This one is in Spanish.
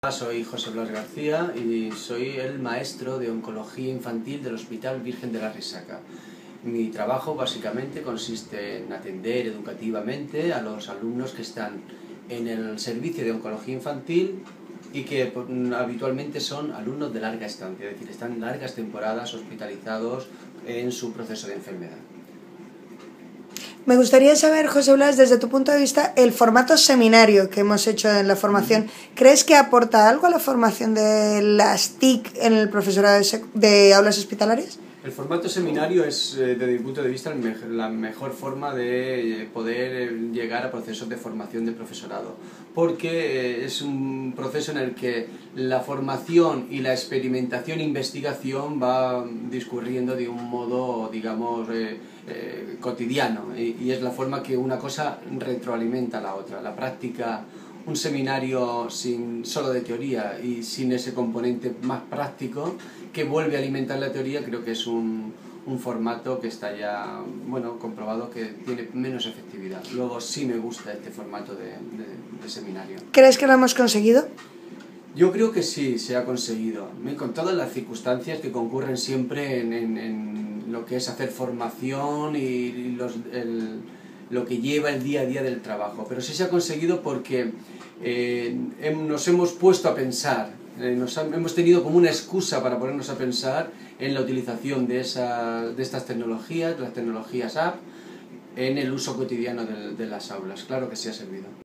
Soy José Blas García y soy el maestro de Oncología Infantil del Hospital Virgen de la Risaca. Mi trabajo básicamente consiste en atender educativamente a los alumnos que están en el servicio de Oncología Infantil y que habitualmente son alumnos de larga estancia, es decir, están largas temporadas hospitalizados en su proceso de enfermedad. Me gustaría saber, José Blas, desde tu punto de vista, el formato seminario que hemos hecho en la formación. ¿Crees que aporta algo a la formación de las TIC en el profesorado de aulas hospitalarias? El formato seminario es, desde mi punto de vista, la mejor forma de poder llegar a procesos de formación de profesorado, porque es un proceso en el que la formación y la experimentación e investigación va discurriendo de un modo, digamos, cotidiano, y es la forma que una cosa retroalimenta a la otra. La práctica, un seminario solo de teoría y sin ese componente más práctico que vuelve a alimentar la teoría, creo que es un formato que está ya, bueno, comprobado que tiene menos efectividad. Luego sí me gusta este formato de seminario. ¿Crees que lo hemos conseguido? Yo creo que sí, se ha conseguido, con todas las circunstancias que concurren siempre en lo que es hacer formación y lo que lleva el día a día del trabajo. Pero sí se ha conseguido porque nos hemos puesto a pensar, hemos tenido como una excusa para ponernos a pensar en la utilización de estas tecnologías, las tecnologías app, en el uso cotidiano de las aulas. Claro que sí ha servido.